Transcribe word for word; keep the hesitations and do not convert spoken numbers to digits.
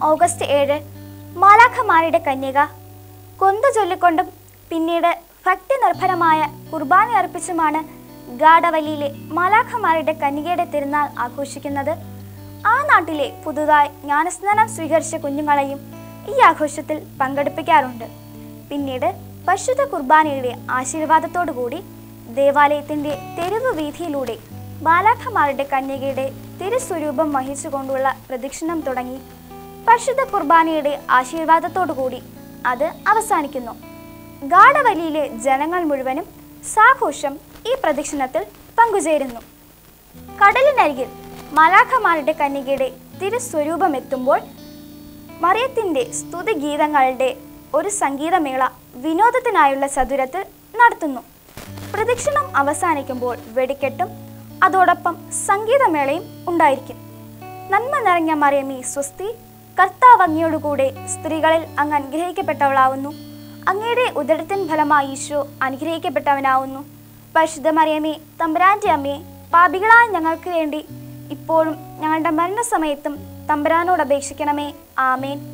August ഏഴ് മാലാഖമാരുടെ കന്യക. കൊന്ത ചൊല്ലിക്കൊണ്ടും പിന്നീട് ഭക്തി നിർഭരമായ കുർബാന അർപ്പിച്ചുമാണ് ഗാഡവലിയിലെ മാലാഖമാരുടെ കന്യകയുടെ തിരുനാൾ ആഘോഷിക്കുന്നത്. ആ നാട്ടിലെ പുതുതായി ജ്ഞാനസ്നാനം സ്വീകരിച്ച കുഞ്ഞുങ്ങളെയും ഈ ആഘോഷത്തിൽ പങ്കെടുപ്പിക്കാറുണ്ട്. പിന്നീട് പരിശുദ്ധ കുർബാനയുടെ ആശീർവാദത്തോടുകൂടി ദേവാലയത്തിൻ്റെ തെരുവ് വീഥിയിലൂടെ മാലാഖമാരുടെ കന്യകയുടെ തിരുസ്വരൂപം വഹിച്ചുകൊണ്ടുള്ള പ്രദക്ഷിണം തുടങ്ങി പരിശുദ്ധ കുർബാനയുടെ ആശീർവാദത്തോടുകൂടി അത് അവസാനിക്കുന്നു. ഗാഡവലിയിലെ ജനങ്ങൾ മുഴുവനും സാഘോഷം ഈ പ്രദക്ഷിണത്തിൽ പങ്കുചേരുന്നു. കടലിനരികിൽ മാലാഖമാരുടെ കന്യകയുടെ തിരുസ്വരൂപം എത്തുമ്പോൾ മറിയത്തിൻ്റെ സ്തുതിഗീതങ്ങളുടെ ഒരു സംഗീതമേള വിനോദത്തിനായുള്ള ചതുരത്തിൽ നടത്തുന്നു. പ്രദക്ഷിണം അവസാനിക്കുമ്പോൾ വെടിക്കെട്ടും അതോടൊപ്പം സംഗീതമേളയും ഉണ്ടായിരിക്കും. നന്മ നിറഞ്ഞ മറിയമേ സ്വസ്തി, കർത്താവ് അങ്ങയോടുകൂടെ സ്ത്രീകളിൽ അങ്ങ് അനുഗ്രഹിക്കപ്പെട്ടവളാവുന്നു. അങ്ങയുടെ ഉദരത്തിൻ ഫലമായി ഈശോ അനുഗ്രഹിക്കപ്പെട്ടവനാവുന്നു. പരിശുദ്ധ മറിയമേ തമ്പുരാൻ്റെ അമ്മയെ, പാപികളായ ഞങ്ങൾക്ക് വേണ്ടി ഇപ്പോഴും ഞങ്ങളുടെ മരണസമയത്തും തമ്പുരാനോട് അപേക്ഷിക്കണമേ. ആമേൻ.